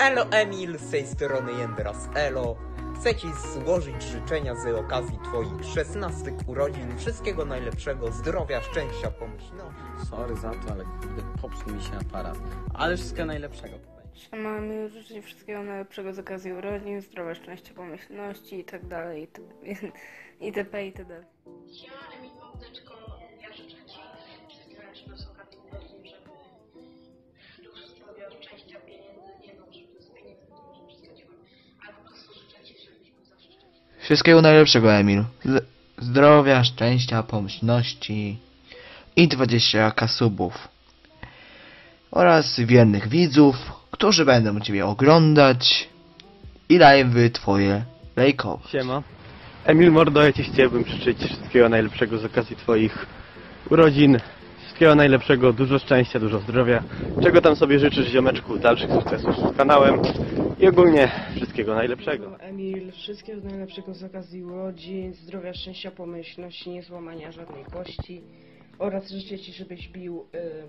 Elo Emil, z tej strony Jędras Elo. Chcę Ci złożyć życzenia z okazji Twoich 16 urodzin. Wszystkiego najlepszego, zdrowia, szczęścia, pomyślności. Sorry za to, ale kurde, popsuł mi się aparat. Ale wszystkiego najlepszego. Siema, mi życzę wszystkiego najlepszego z okazji urodzin, zdrowia, szczęścia, pomyślności i tak dalej, itp. itd. Siema, Emil Mordeczko, ja życzę Ci wszystkiego najlepszego z okazji urodzin, żeby dużo zdrowia, szczęścia, pieniędzy, nie wiem, żeby z pieniędzy to może przesadzimy, ale po prostu życzę Ci, żebyś był zawsze szczęśliwy. Wszystkiego najlepszego, Emil. Zdrowia, szczęścia, pomyślności i 20 subów. Oraz wiernych widzów, którzy będą Ciebie oglądać i live'y Twoje lajkować. Siema. Emil Mordo, ja Ci chciałbym życzyć wszystkiego najlepszego z okazji Twoich urodzin. Wszystkiego najlepszego, dużo szczęścia, dużo zdrowia. Czego tam sobie życzysz, ziomeczku? Dalszych sukcesów z kanałem i ogólnie wszystkiego najlepszego. Emil, wszystkiego najlepszego z okazji urodzin, zdrowia, szczęścia, pomyślności, niezłamania żadnej kości oraz życzę Ci, żebyś bił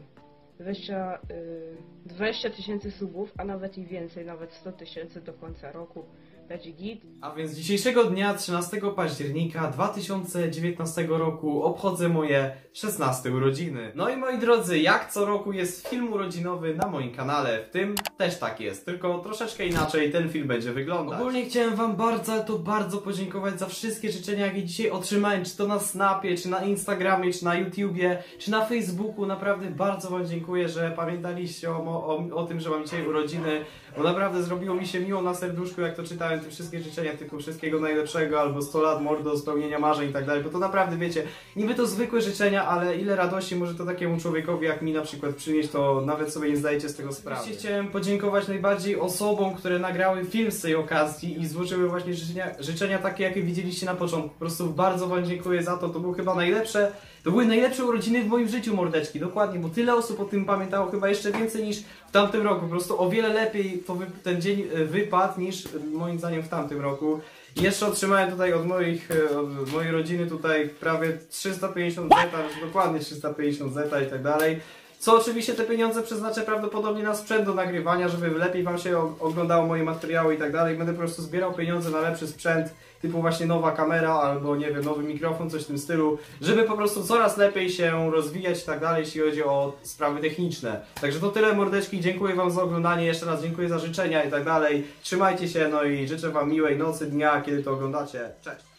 20 tysięcy subów, a nawet i więcej, nawet 100 tysięcy do końca roku. Będzie git. A więc dzisiejszego dnia, 13 października 2019 roku, obchodzę moje 16 urodziny. No i moi drodzy, jak co roku jest film urodzinowy na moim kanale, w tym też tak jest, tylko troszeczkę inaczej ten film będzie wyglądać. Ogólnie chciałem Wam bardzo, ale to bardzo podziękować za wszystkie życzenia, jakie dzisiaj otrzymałem, czy to na Snapie, czy na Instagramie, czy na YouTubie, czy na Facebooku. Naprawdę bardzo Wam dziękuję, że pamiętaliście o tym, że mam dzisiaj urodziny, bo naprawdę zrobiło mi się miło na serduszku, jak to czytałem te wszystkie życzenia, typu wszystkiego najlepszego, albo 100 lat mordo, spełnienia marzeń i tak dalej, bo to naprawdę, wiecie, niby to zwykłe życzenia, ale ile radości może to takiemu człowiekowi jak mi na przykład przynieść, to nawet sobie nie zdajecie z tego sprawy. Oczywiście chciałem podziękować najbardziej osobom, które nagrały film z tej okazji i złożyły właśnie życzenia takie, jakie widzieliście na początku. Po prostu bardzo Wam dziękuję za to, to było chyba najlepsze. To były najlepsze urodziny w moim życiu, mordeczki, dokładnie, bo tyle osób o tym pamiętało, chyba jeszcze więcej niż w tamtym roku. Po prostu o wiele lepiej ten dzień wypadł niż moim zdaniem w tamtym roku. I jeszcze otrzymałem tutaj od mojej rodziny tutaj prawie 350 zeta, dokładnie 350 zeta i tak dalej. Co oczywiście te pieniądze przeznaczę prawdopodobnie na sprzęt do nagrywania, żeby lepiej Wam się oglądało moje materiały i tak dalej. Będę po prostu zbierał pieniądze na lepszy sprzęt, typu właśnie nowa kamera albo nie wiem, nowy mikrofon, coś w tym stylu, żeby po prostu coraz lepiej się rozwijać i tak dalej, jeśli chodzi o sprawy techniczne. Także to tyle, mordeczki, dziękuję Wam za oglądanie, jeszcze raz dziękuję za życzenia i tak dalej. Trzymajcie się, no i życzę Wam miłej nocy, dnia, kiedy to oglądacie. Cześć!